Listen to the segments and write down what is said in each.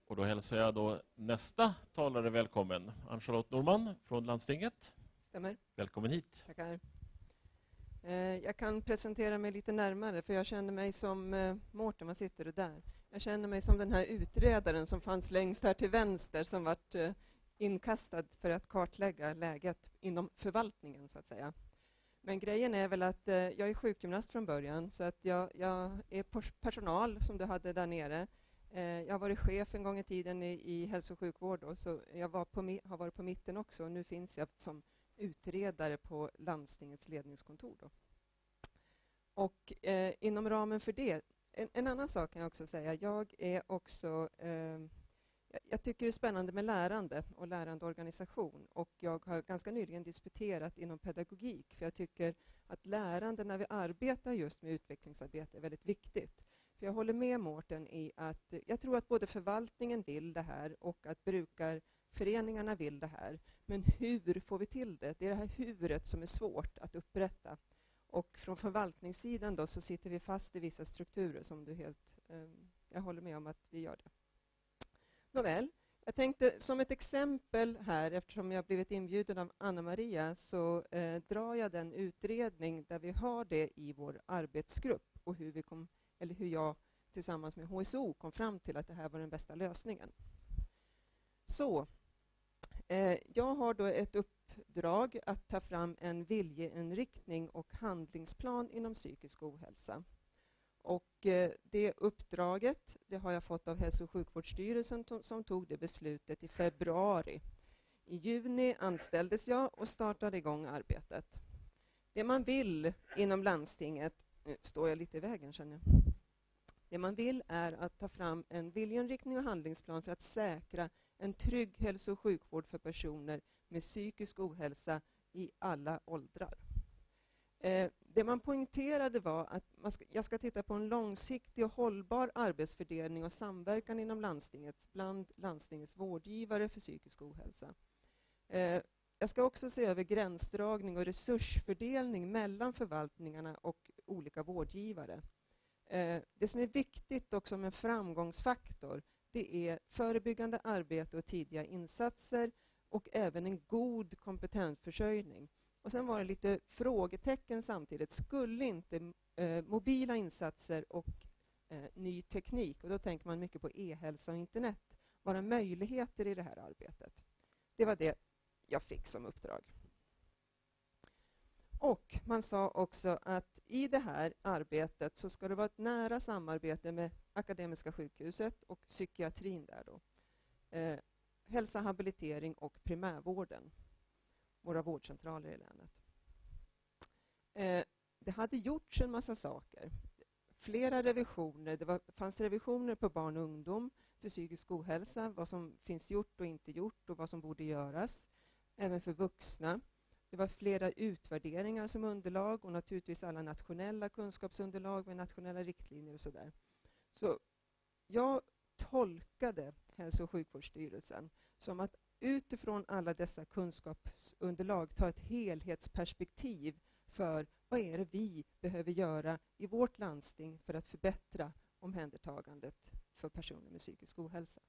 Och då hälsar jag då nästa talare välkommen, Ann-Charlotte Norman från landstinget. Stämmer. Välkommen hit. Tackar. Jag kan presentera mig lite närmare, för jag känner mig som Mårten, man sitter där. Jag känner mig som den här utredaren som fanns längst här till vänster, som vart inkastad för att kartlägga läget inom förvaltningen, så att säga. Men grejen är väl att jag är sjukgymnast från början, så att jag är personal som du hade där nere. Jag har varit chef en gång i tiden i hälso- och sjukvård, då, så jag har varit på mitten också. Och nu finns jag som utredare på landstingets ledningskontor. Då. Och inom ramen för det, en annan sak kan jag också säga. Jag tycker det är spännande med lärande och lärandeorganisation. Och jag har ganska nyligen disputerat inom pedagogik. För jag tycker att lärande när vi arbetar just med utvecklingsarbete är väldigt viktigt. För jag håller med Mårten i att jag tror att både förvaltningen vill det här och att brukarföreningarna vill det här. Men hur får vi till det? Det är det här huret som är svårt att upprätta. Och från förvaltningssidan då så sitter vi fast i vissa strukturer som jag håller med om att vi gör det. Nåväl, jag tänkte som ett exempel här, eftersom jag blivit inbjuden av Anna-Maria, så drar jag den utredning där vi har det i vår arbetsgrupp och hur jag tillsammans med HSO kom fram till att det här var den bästa lösningen. Så, jag har då ett uppdrag att ta fram en viljeinriktning och handlingsplan inom psykisk ohälsa. Och det uppdraget det har jag fått av Hälso- och sjukvårdsstyrelsen som tog det beslutet i februari. I juni anställdes jag och startade igång arbetet. Det man vill inom landstinget, nu står jag lite i vägen känner jag. Det man vill är att ta fram en viljeinriktning och handlingsplan för att säkra en trygg hälso- och sjukvård för personer med psykisk ohälsa i alla åldrar. Det man poängterade var att jag ska titta på en långsiktig och hållbar arbetsfördelning och samverkan inom bland landstingets vårdgivare för psykisk ohälsa. Jag ska också se över gränsdragning och resursfördelning mellan förvaltningarna och olika vårdgivare. Det som är viktigt och som en framgångsfaktor, det är förebyggande arbete och tidiga insatser och även en god kompetensförsörjning. Och sen var det lite frågetecken samtidigt. Skulle inte mobila insatser och ny teknik, och då tänker man mycket på e-hälsa och internet, vara möjligheter i det här arbetet? Det var det jag fick som uppdrag. Och man sa också att i det här arbetet så ska det vara ett nära samarbete med Akademiska sjukhuset och psykiatrin där då. Hälsa, habilitering och primärvården. Våra vårdcentraler i länet. Det hade gjorts en massa saker. Flera revisioner. Det fanns revisioner på barn och ungdom för psykisk ohälsa. Vad som finns gjort och inte gjort och vad som borde göras. Även för vuxna. Det var flera utvärderingar som underlag och naturligtvis alla nationella kunskapsunderlag med nationella riktlinjer och sådär. Så jag tolkade Hälso- och sjukvårdsstyrelsen som att utifrån alla dessa kunskapsunderlag ta ett helhetsperspektiv för vad är det vi behöver göra i vårt landsting för att förbättra omhändertagandet för personer med psykisk ohälsa.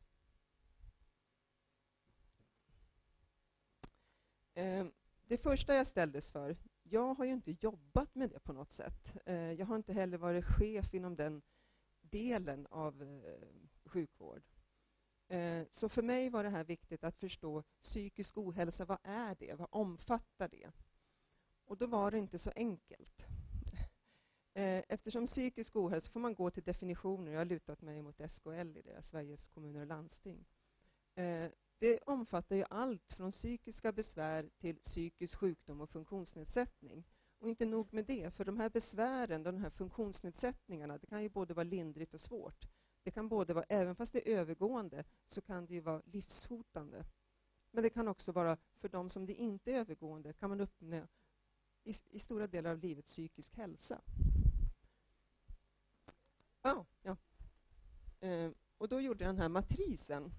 Det första jag ställdes för, jag har ju inte jobbat med det på något sätt. Jag har inte heller varit chef inom den delen av sjukvård. Så för mig var det här viktigt att förstå psykisk ohälsa, vad är det? Vad omfattar det? Och då var det inte så enkelt. Eftersom psykisk ohälsa får man gå till definitioner. Jag har lutat mig mot SKL i deras Sveriges kommuner och landsting. Det omfattar ju allt från psykiska besvär till psykisk sjukdom och funktionsnedsättning. Och inte nog med det, för de här besvären, de här funktionsnedsättningarna, det kan ju både vara lindrigt och svårt. Det kan både vara, även fast det är övergående, så kan det ju vara livshotande. Men det kan också vara, för de som det inte är övergående, kan man uppnå i stora delar av livet psykisk hälsa. Ja. Och då gjorde jag den här matrisen.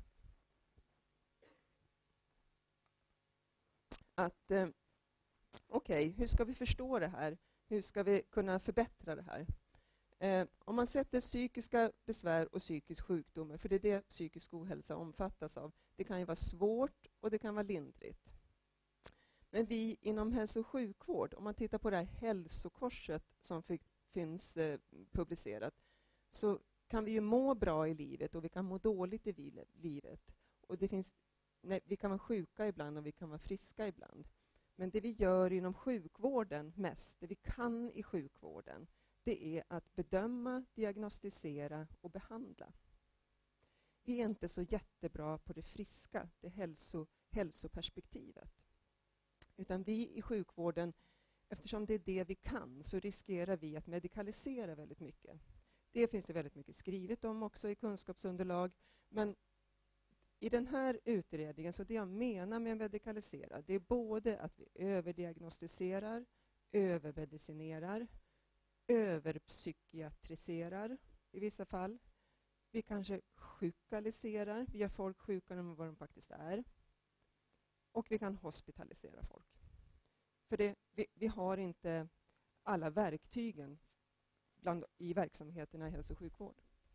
Att okej, hur ska vi förstå det här? Hur ska vi kunna förbättra det här? Om man sätter psykiska besvär och psykisk sjukdomar, för det är det psykisk ohälsa omfattas av, det kan ju vara svårt och det kan vara lindrigt. Men vi inom hälso- och sjukvård, om man tittar på det här hälsokorset som finns publicerat, så kan vi ju må bra i livet och vi kan må dåligt i livet. Och vi kan vara sjuka ibland och vi kan vara friska ibland. Men det vi gör inom sjukvården mest, det vi kan i sjukvården, det är att bedöma, diagnostisera och behandla. Vi är inte så jättebra på det friska, det hälsoperspektivet. Utan vi i sjukvården, eftersom det är det vi kan, så riskerar vi att medikalisera väldigt mycket. Det finns det väldigt mycket skrivet om också i kunskapsunderlag. Men i den här utredningen, så det jag menar med medikalisera, det är både att vi överdiagnostiserar, övermedicinerar, överpsykiatriserar i vissa fall. Vi kanske sjukaliserar, vi gör folk sjukare än vad de faktiskt är. Och vi kan hospitalisera folk. För vi har inte alla verktygen i verksamheterna i hälso- och sjukvård.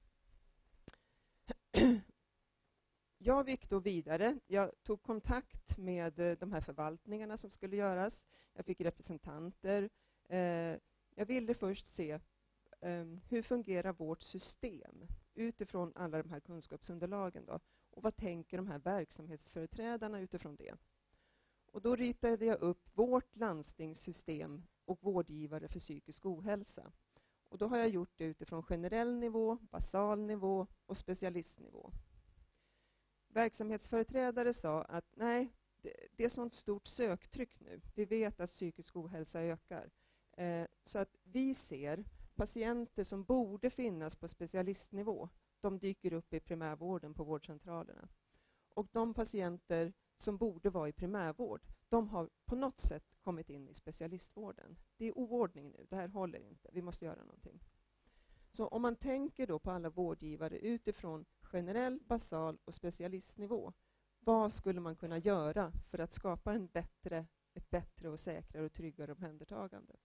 Jag gick då vidare. Jag tog kontakt med de här förvaltningarna som skulle göras. Jag fick representanter. Jag ville först se hur fungerar vårt system utifrån alla de här kunskapsunderlagen då? Och vad tänker de här verksamhetsföreträdarna utifrån det? Och då ritade jag upp vårt landstingssystem och vårdgivare för psykisk ohälsa. Och då har jag gjort det utifrån generell nivå, basal nivå och specialistnivå. Verksamhetsföreträdare sa att nej, det är sånt stort söktryck nu. Vi vet att psykisk ohälsa ökar. Så att vi ser patienter som borde finnas på specialistnivå, de dyker upp i primärvården på vårdcentralerna. Och de patienter som borde vara i primärvård, de har på något sätt kommit in i specialistvården. Det är oordning nu, det här håller inte, vi måste göra någonting. Så om man tänker då på alla vårdgivare utifrån generell, basal och specialistnivå, vad skulle man kunna göra för att skapa ett bättre och säkrare och tryggare omhändertagande?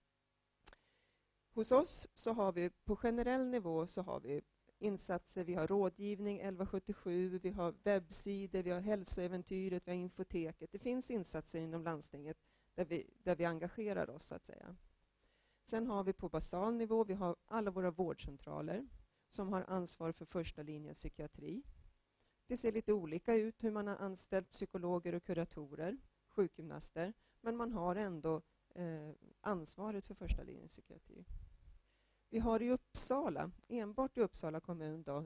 Hos oss så har vi på generell nivå så har vi insatser, vi har rådgivning 1177, vi har webbsidor, vi har hälsoäventyret, vi har infoteket. Det finns insatser inom landstinget där vi engagerar oss så att säga. Sen har vi på basal nivå, vi har alla våra vårdcentraler som har ansvar för första linjens psykiatri. Det ser lite olika ut hur man har anställt psykologer och kuratorer, sjukgymnaster, men man har ändå ansvaret för första linjens psykiatri. Vi har i Uppsala, enbart i Uppsala kommun då,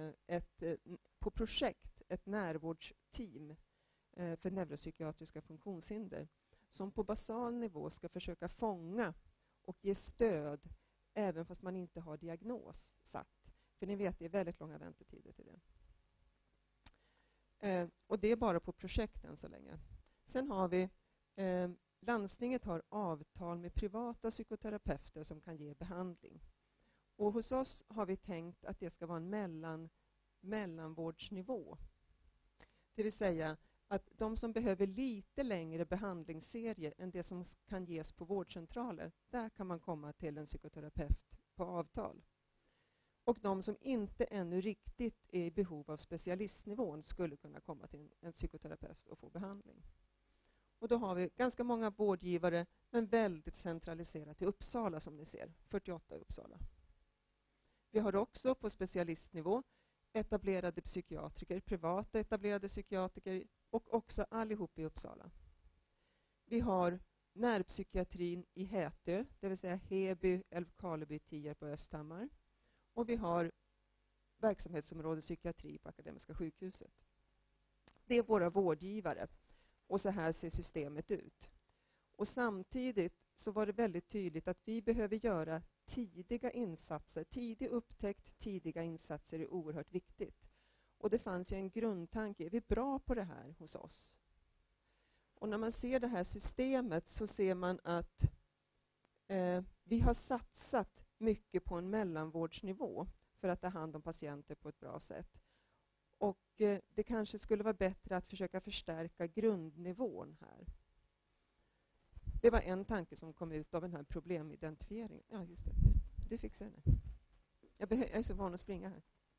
på projekt ett närvårdsteam för neuropsykiatriska funktionshinder som på basal nivå ska försöka fånga och ge stöd även fast man inte har diagnos satt. För ni vet, det är väldigt långa väntetider till det. Och det är bara på projekten så länge. Sen har vi landstinget har avtal med privata psykoterapeuter som kan ge behandling. Och hos oss har vi tänkt att det ska vara en mellanvårdsnivå. Det vill säga att de som behöver lite längre behandlingsserie än det som kan ges på vårdcentraler, där kan man komma till en psykoterapeut på avtal. Och de som inte ännu riktigt är i behov av specialistnivån skulle kunna komma till en psykoterapeut och få behandling. Och då har vi ganska många vårdgivare, men väldigt centraliserat i Uppsala som ni ser, 48 i Uppsala. Vi har också på specialistnivå etablerade psykiatriker, privata etablerade psykiatriker och också allihop i Uppsala. Vi har närpsykiatrin i Hätö, det vill säga Heby, Älvkarleby, Tierp och Östhammar. Och vi har verksamhetsområde psykiatri på Akademiska sjukhuset. Det är våra vårdgivare. Och så här ser systemet ut. Och samtidigt så var det väldigt tydligt att vi behöver göra tidiga insatser. Tidig upptäckt, tidiga insatser är oerhört viktigt. Och det fanns ju en grundtanke, är vi bra på det här hos oss? Och när man ser det här systemet så ser man att vi har satsat mycket på en mellanvårdsnivå för att ta hand om patienter på ett bra sätt. Och det kanske skulle vara bättre att försöka förstärka grundnivån här. Det var en tanke som kom ut av den här problemidentifieringen. Ja, just det. du fixar det nu. Jag är så van att springa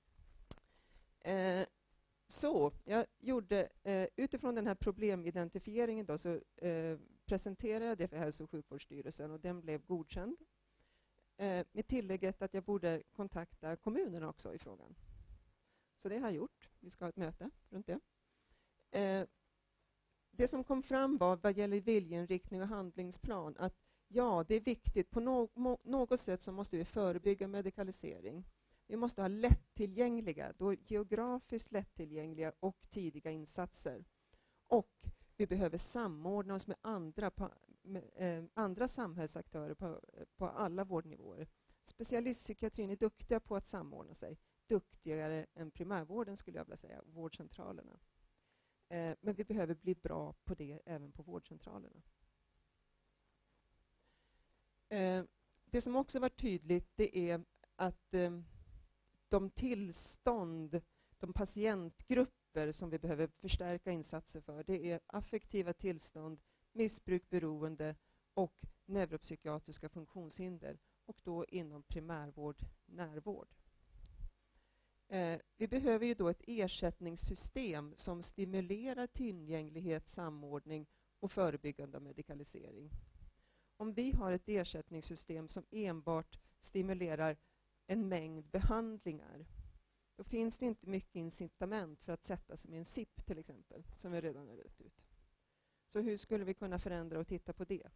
här. Så jag gjorde, utifrån den här problemidentifieringen då, så presenterade jag det för Hälso- och sjukvårdsstyrelsen och den blev godkänd. Med tillägget att jag borde kontakta kommunerna också i frågan. Så det har jag gjort. Vi ska ha ett möte runt det. Det som kom fram var vad gäller viljeinriktning och handlingsplan att ja, det är viktigt. På något sätt så måste vi förebygga medikalisering. Vi måste ha lättillgängliga, då geografiskt lättillgängliga och tidiga insatser. Och vi behöver samordna oss med andra samhällsaktörer på alla vårdnivåer. Specialistpsykiatrin är duktiga på att samordna sig. Duktigare än primärvården skulle jag vilja säga, vårdcentralerna. Men vi behöver bli bra på det även på vårdcentralerna. Det som också var tydligt det är att de patientgrupper som vi behöver förstärka insatser för, det är affektiva tillstånd, missbruk, beroende och neuropsykiatriska funktionshinder, och då inom primärvård, närvård. Vi behöver ju då ett ersättningssystem som stimulerar tillgänglighet, samordning och förebyggande av medikalisering. Om vi har ett ersättningssystem som enbart stimulerar en mängd behandlingar, då finns det inte mycket incitament för att sätta sig med en SIP till exempel, som vi redan har rätt ut. Så hur skulle vi kunna förändra och titta på det?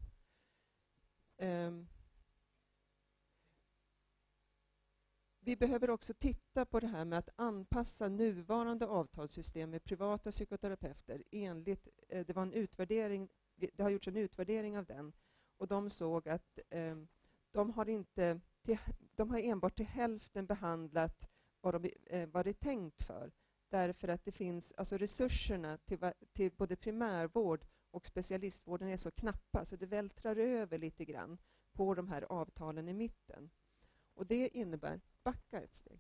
Vi behöver också titta på det här med att anpassa nuvarande avtalssystem med privata psykoterapeuter enligt, det var en utvärdering, det har gjorts en utvärdering av den, och de såg att de har enbart till hälften behandlat vad det är tänkt för. Därför att det finns, alltså resurserna till både primärvård och specialistvården är så knappa så det vältrar över lite grann på de här avtalen i mitten. Och det innebär, backa ett steg.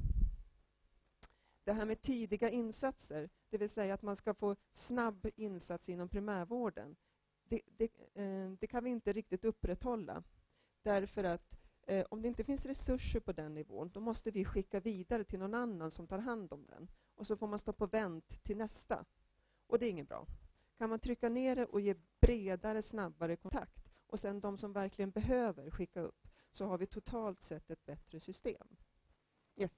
Det här med tidiga insatser, det vill säga att man ska få snabb insats inom primärvården, det kan vi inte riktigt upprätthålla. Därför att om det inte finns resurser på den nivån, då måste vi skicka vidare till någon annan som tar hand om den. Och så får man stå på vänt till nästa. Och det är inget bra. Kan man trycka ner det och ge bredare, snabbare kontakt, och sen de som verkligen behöver skicka upp, så har vi totalt sett ett bättre system. Yes.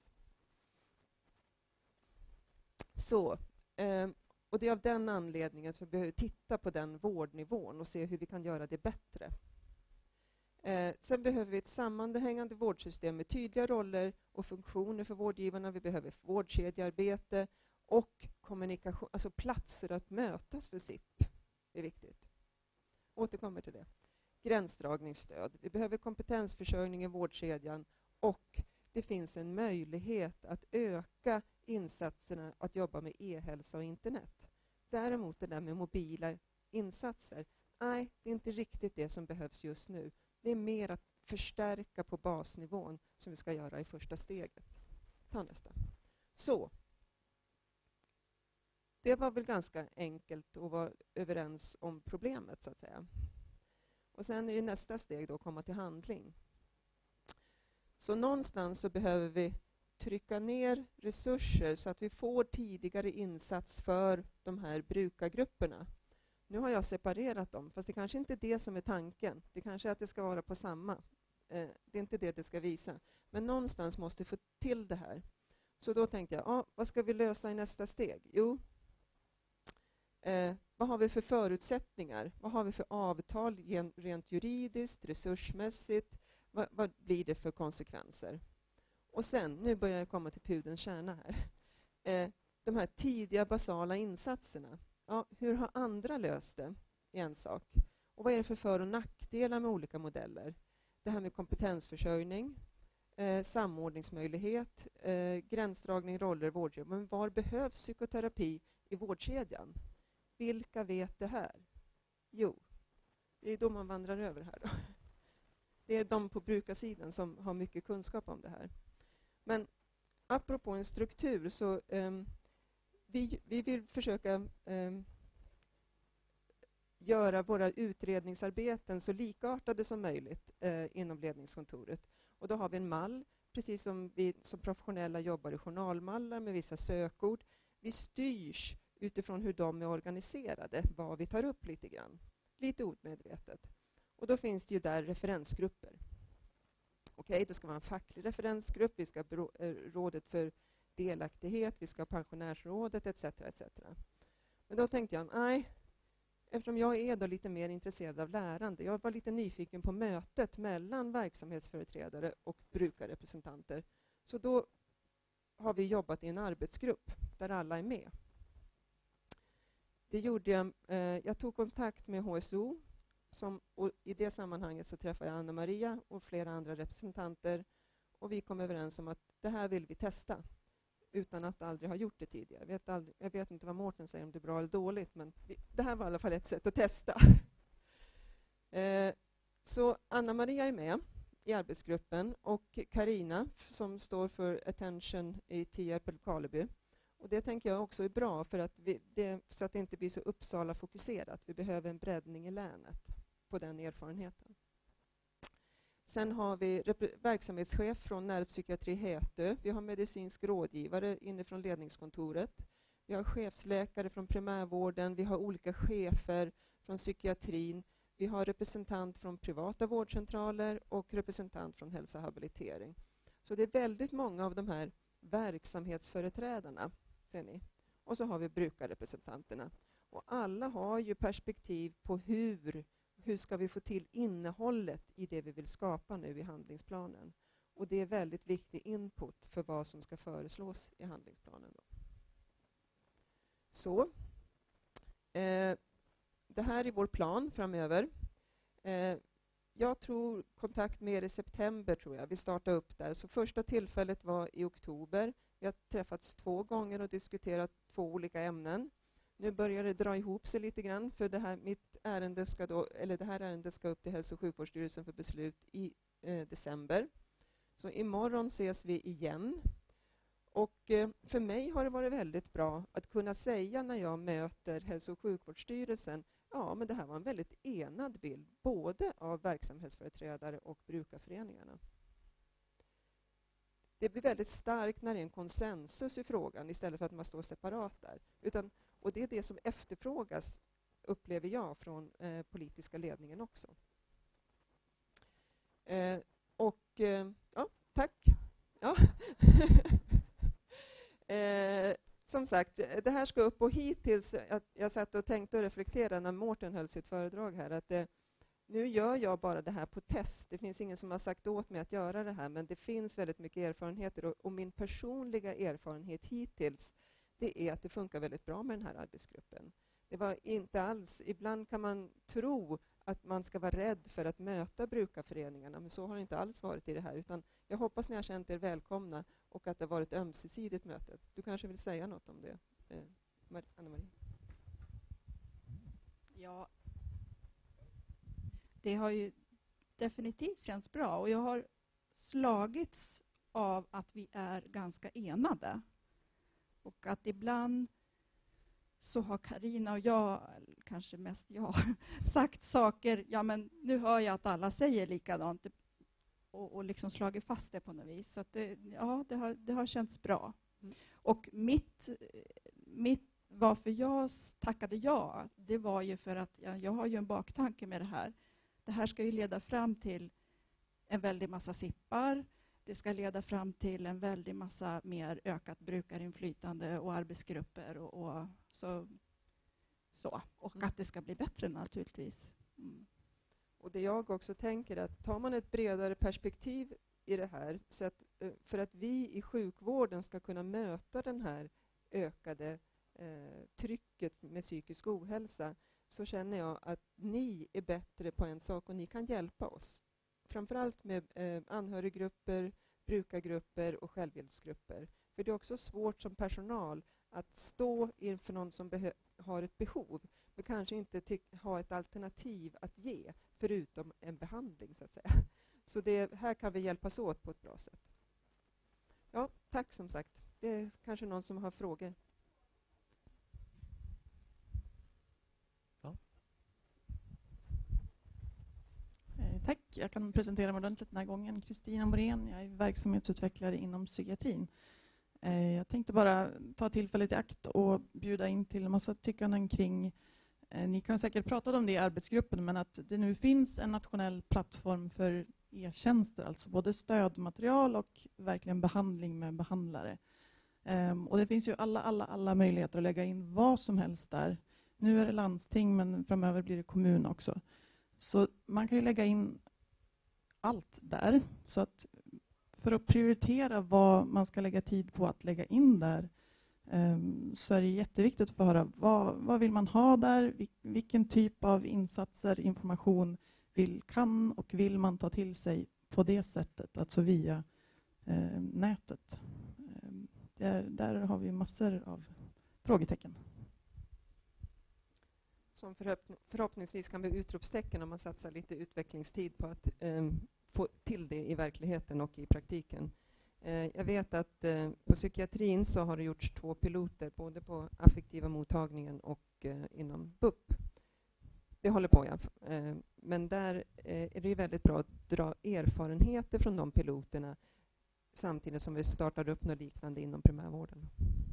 Så, och det är av den anledningen att vi behöver titta på den vårdnivån och se hur vi kan göra det bättre. Sen behöver vi ett sammanhängande vårdsystem med tydliga roller och funktioner för vårdgivarna. Vi behöver vårdkedjearbete och kommunikation, alltså platser att mötas för SIP. Det är viktigt. Återkommer till det. Gränsdragningsstöd. Vi behöver kompetensförsörjning i vårdkedjan, och det finns en möjlighet att öka insatserna att jobba med e-hälsa och internet. Däremot det där med mobila insatser, nej, det är inte riktigt det som behövs just nu. Det är mer att förstärka på basnivån som vi ska göra i första steget. Ta nästa. Så. Det var väl ganska enkelt att vara överens om problemet, så att säga. Och sen är det nästa steg då att komma till handling. Så någonstans så behöver vi trycka ner resurser så att vi får tidigare insats för de här brukargrupperna. Nu har jag separerat dem, fast det kanske inte är det som är tanken. Det kanske är att det ska vara på samma. Det är inte det ska visa. Men någonstans måste vi få till det här. Så då tänkte jag, vad ska vi lösa i nästa steg? Jo, vad har vi för förutsättningar? Vad har vi för avtal rent juridiskt, resursmässigt? Vad blir det för konsekvenser? Och sen, nu börjar jag komma till pudelns kärna här. De här tidiga basala insatserna. Ja, hur har andra löst det? Är en sak. Och vad är det för för- och nackdelar med olika modeller? Det här med kompetensförsörjning, samordningsmöjlighet, gränsdragning, roller, vårdkedjan. Men var behövs psykoterapi i vårdkedjan? Vilka vet det här? Jo, det är då man vandrar över här. Då. Det är de på brukarsidan som har mycket kunskap om det här. Men apropå en struktur så vi vill försöka göra våra utredningsarbeten så likartade som möjligt inom ledningskontoret. Och då har vi en mall, precis som vi som professionella jobbar i journalmallar med vissa sökord. Vi styrs utifrån hur de är organiserade, vad vi tar upp lite grann. Lite omedvetet. Och då finns det ju där referensgrupper. Okej, då ska man ha en facklig referensgrupp, vi ska ha rådet för delaktighet, vi ska ha pensionärsrådet etc. etc. Men då tänkte jag, nej, eftersom jag är då lite mer intresserad av lärande, jag var lite nyfiken på mötet mellan verksamhetsföreträdare och brukarrepresentanter. Så då har vi jobbat i en arbetsgrupp där alla är med. Det gjorde jag tog kontakt med HSO, och i det sammanhanget så träffade jag Anna-Maria och flera andra representanter, och vi kom överens om att det här vill vi testa utan att aldrig ha gjort det tidigare. Jag vet inte vad Mårten säger, om det är bra eller dåligt, men det här var i alla fall ett sätt att testa. Så Anna-Maria är med i arbetsgruppen, och Karina som står för Attention i Tierp eller Karleby. Och det tänker jag också är bra, för att så att det inte blir så Uppsala-fokuserat. Vi behöver en breddning i länet på den erfarenheten. Sen har vi verksamhetschef från närpsykiatri Hätö. Vi har medicinsk rådgivare inifrån ledningskontoret. Vi har chefsläkare från primärvården. Vi har olika chefer från psykiatrin. Vi har representant från privata vårdcentraler och representant från hälsa och habilitering. Så det är väldigt många av de här verksamhetsföreträdarna, ser ni. Och så har vi brukarrepresentanterna. Och alla har ju perspektiv på hur ska vi få till innehållet i det vi vill skapa nu i handlingsplanen. Och det är väldigt viktig input för vad som ska föreslås i handlingsplanen. Då. Så. Det här är vår plan framöver. Jag tror kontakt med er i september, tror jag. Vi startar upp där. Så första tillfället var i oktober. Vi har träffats 2 gånger och diskuterat 2 olika ämnen. Nu börjar det dra ihop sig lite grann, för det här ärendet ska upp till Hälso- och sjukvårdsstyrelsen för beslut i december. Så imorgon ses vi igen. Och för mig har det varit väldigt bra att kunna säga när jag möter Hälso- och sjukvårdsstyrelsen, ja, men det här var en väldigt enad bild, både av verksamhetsföreträdare och brukarföreningarna. Det blir väldigt starkt när det är en konsensus i frågan istället för att man står separat där. Och det är det som efterfrågas, upplever jag, från politiska ledningen också. Ja, tack. Ja. Som sagt, det här ska upp, och hittills, jag satt och tänkte och reflekterade när Mårten höll sitt föredrag här, att nu gör jag bara det här på test. Det finns ingen som har sagt åt mig att göra det här, men det finns väldigt mycket erfarenheter, och min personliga erfarenhet hittills, det är att det funkar väldigt bra med den här arbetsgruppen. Det var inte alls, ibland kan man tro att man ska vara rädd för att möta brukarföreningarna, men så har det inte alls varit i det här, utan jag hoppas ni har känt er välkomna och att det har varit ömsesidigt möte. Du kanske vill säga något om det, Anna-Maria? Ja, det har ju definitivt känts bra, och jag har slagits av att vi är ganska enade. Och att ibland så har Karina och jag, kanske mest jag, sagt saker, ja men nu hör jag att alla säger likadant, och liksom slagit fast det på något vis. Så att det har känts bra. Mm. Och varför jag tackade ja, det var ju för att jag har ju en baktanke med det här. Det här ska ju leda fram till en väldig massa sippar. Det ska leda fram till en väldig massa mer ökat brukarinflytande och arbetsgrupper och så. Och att det ska bli bättre naturligtvis. Mm. Och det jag också tänker, att tar man ett bredare perspektiv i det här, så att, för att vi i sjukvården ska kunna möta den här ökade trycket med psykisk ohälsa, så känner jag att ni är bättre på en sak, och ni kan hjälpa oss. Framförallt med anhöriggrupper, brukargrupper och självhjälpsgrupper. För det är också svårt som personal att stå inför någon som har ett behov, men kanske inte ha ett alternativ att ge, förutom en behandling, så att säga. Så här kan vi hjälpas åt på ett bra sätt. Ja, tack som sagt. Det är kanske någon som har frågor. Ja. Jag kan presentera mig ordentligt den här gången. Kristina Morén, jag är verksamhetsutvecklare inom psykiatrin. Jag tänkte bara ta tillfället i akt och bjuda in till en massa tyckanden kring, ni kan säkert prata om det i arbetsgruppen, men att det nu finns en nationell plattform för e-tjänster, alltså både stödmaterial och verkligen behandling med behandlare. Och det finns ju alla möjligheter att lägga in vad som helst där. Nu är det landsting, men framöver blir det kommun också. Så man kan ju lägga in allt där. Så att för att prioritera vad man ska lägga tid på att lägga in där, så är det jätteviktigt att få höra vad vill man ha där, vilken typ av insatser, information kan och vill man ta till sig på det sättet, alltså via nätet. Där har vi massor av frågetecken. Som förhoppningsvis kan bli utropstecken om man satsar lite utvecklingstid på att få till det i verkligheten och i praktiken. Jag vet att på psykiatrin så har det gjorts 2 piloter, både på affektiva mottagningen och inom BUP. Det håller på, ja. Men där är det ju väldigt bra att dra erfarenheter från de piloterna samtidigt som vi startar upp något liknande inom primärvården.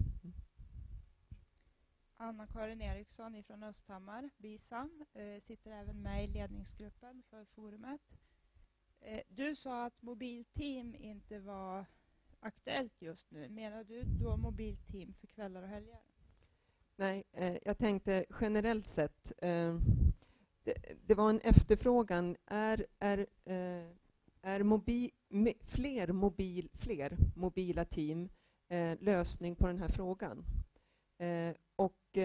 Anna-Karin Eriksson från Östhammar, BISAM, sitter även med i ledningsgruppen för forumet. Du sa att mobilteam inte var aktuellt just nu. Menar du då mobilteam för kvällar och helger? Nej, jag tänkte generellt sett. Det var en efterfrågan. Är fler mobila team lösning på den här frågan? Och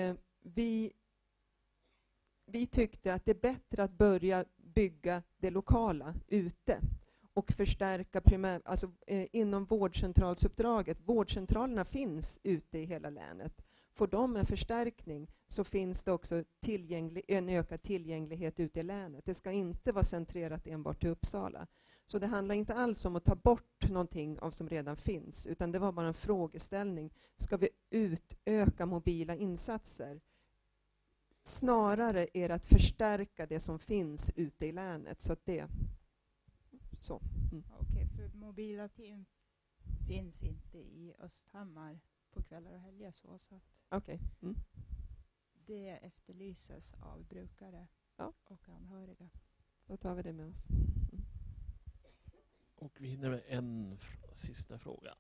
vi tyckte att det är bättre att börja bygga det lokala ute och förstärka inom vårdcentralsuppdraget. Vårdcentralerna finns ute i hela länet. Får de en förstärkning så finns det också en ökad tillgänglighet ute i länet. Det ska inte vara centrerat enbart till Uppsala. Så det handlar inte alls om att ta bort någonting av som redan finns, utan det var bara en frågeställning. Ska vi utöka mobila insatser? Snarare är det att förstärka det som finns ute i länet. Så att det... Så. Mm. Okej, för mobila team finns inte i Östhammar på kvällar och helger så att okay. Det efterlyses av brukare och anhöriga. Då tar vi det med oss. Och vi hinner med en sista fråga.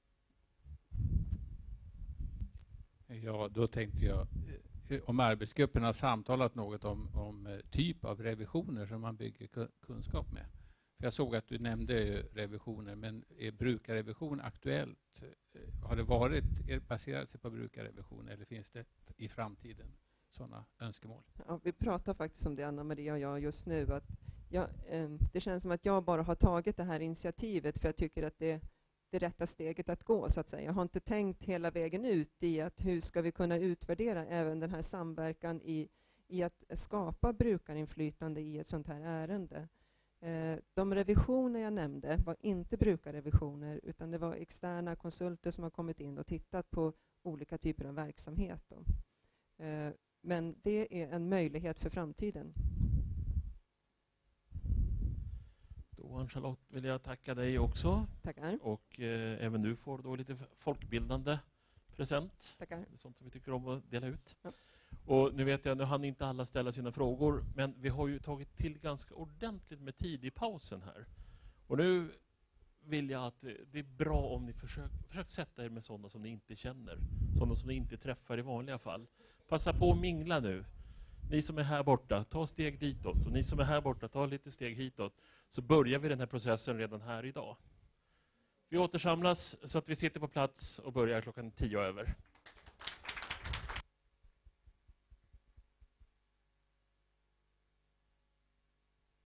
Ja, då tänkte jag om arbetsgruppen har samtalat något om typ av revisioner som man bygger kunskap med. För jag såg att du nämnde revisioner, men är brukarrevision aktuellt? Har det varit baserat sig på brukarrevision eller finns det i framtiden sådana önskemål? Ja, vi pratar faktiskt om det, Anna-Maria och jag, just nu. Att det känns som att jag bara har tagit det här initiativet för jag tycker att det är det rätta steget att gå, så att säga. Jag har inte tänkt hela vägen ut i att hur ska vi kunna utvärdera även den här samverkan i att skapa brukarinflytande i ett sånt här ärende. De revisioner jag nämnde var inte brukarrevisioner, utan det var externa konsulter som har kommit in och tittat på olika typer av verksamhet. Men det är en möjlighet för framtiden. Då, Ann-Charlotte, vill jag tacka dig också. Tackar. Och även du får då lite folkbildande present. Tackar. Det är sånt som vi tycker om att dela ut. Ja. Och nu vet jag, nu hann inte alla ställa sina frågor, men vi har ju tagit till ganska ordentligt med tid i pausen här. Och nu vill jag att det är bra om ni försöker sätta er med sådana som ni inte känner. Sådana som ni inte träffar i vanliga fall. Passa på att mingla nu. Ni som är här borta, ta steg ditåt. Och ni som är här borta, ta lite steg hitåt. Så börjar vi den här processen redan här idag. Vi återsamlas så att vi sitter på plats och börjar 10:10.